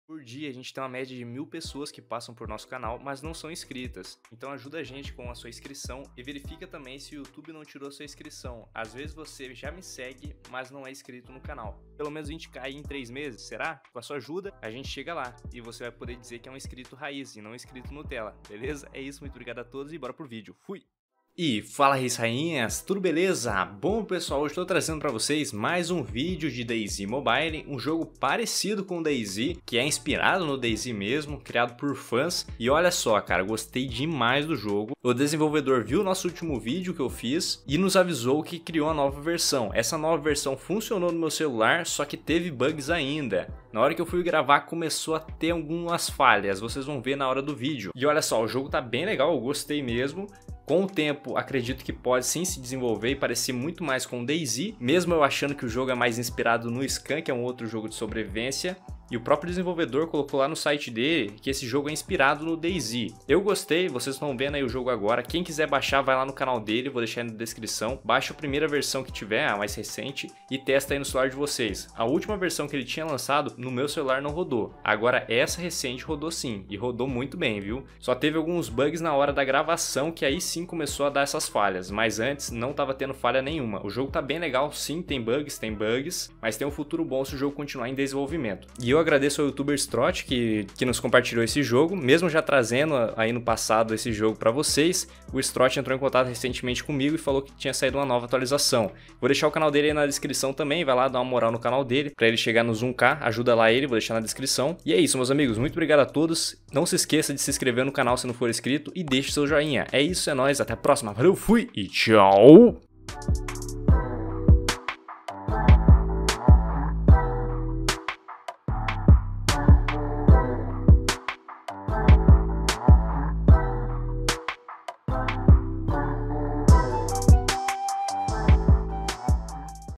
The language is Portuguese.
Por dia, a gente tem uma média de 1000 pessoas que passam por nosso canal, mas não são inscritas. Então ajuda a gente com a sua inscrição e verifica também se o YouTube não tirou a sua inscrição. Às vezes você já me segue, mas não é inscrito no canal. Pelo menos a gente cai em 3 meses, será? Com a sua ajuda, a gente chega lá e você vai poder dizer que é um inscrito raiz e não inscrito Nutella, beleza? É isso, muito obrigado a todos e bora pro vídeo. Fui! E fala reis rainhas, tudo beleza? Bom pessoal, hoje estou trazendo para vocês mais um vídeo de DayZ Mobile, um jogo parecido com o DayZ, que é inspirado no DayZ mesmo, criado por fãs. E olha só cara, gostei demais do jogo. O desenvolvedor viu o nosso último vídeo que eu fiz e nos avisou que criou a nova versão. Essa nova versão funcionou no meu celular, só que teve bugs ainda. Na hora que eu fui gravar começou a ter algumas falhas, vocês vão ver na hora do vídeo. E olha só, o jogo tá bem legal, eu gostei mesmo. Com o tempo, acredito que pode sim se desenvolver e parecer muito mais com o DayZ, mesmo eu achando que o jogo é mais inspirado no Skunk, que é um outro jogo de sobrevivência. E o próprio desenvolvedor colocou lá no site dele que esse jogo é inspirado no DayZ. Eu gostei, vocês estão vendo aí o jogo agora. Quem quiser baixar, vai lá no canal dele, vou deixar aí na descrição. Baixa a primeira versão que tiver, a mais recente, e testa aí no celular de vocês. A última versão que ele tinha lançado, no meu celular não rodou. Agora essa recente rodou sim, e rodou muito bem, viu? Só teve alguns bugs na hora da gravação, que aí sim começou a dar essas falhas. Mas antes não estava tendo falha nenhuma. O jogo tá bem legal, sim, tem bugs, mas tem um futuro bom se o jogo continuar em desenvolvimento. E eu agradeço ao youtuber Strot que nos compartilhou esse jogo, mesmo já trazendo aí no passado esse jogo para vocês. O Strot entrou em contato recentemente comigo e falou que tinha saído uma nova atualização. Vou deixar o canal dele aí na descrição também, vai lá dar uma moral no canal dele, para ele chegar nos 1K, ajuda lá ele, vou deixar na descrição. E é isso meus amigos, muito obrigado a todos, não se esqueça de se inscrever no canal se não for inscrito e deixe seu joinha. É isso, é nóis, até a próxima, valeu, fui e tchau!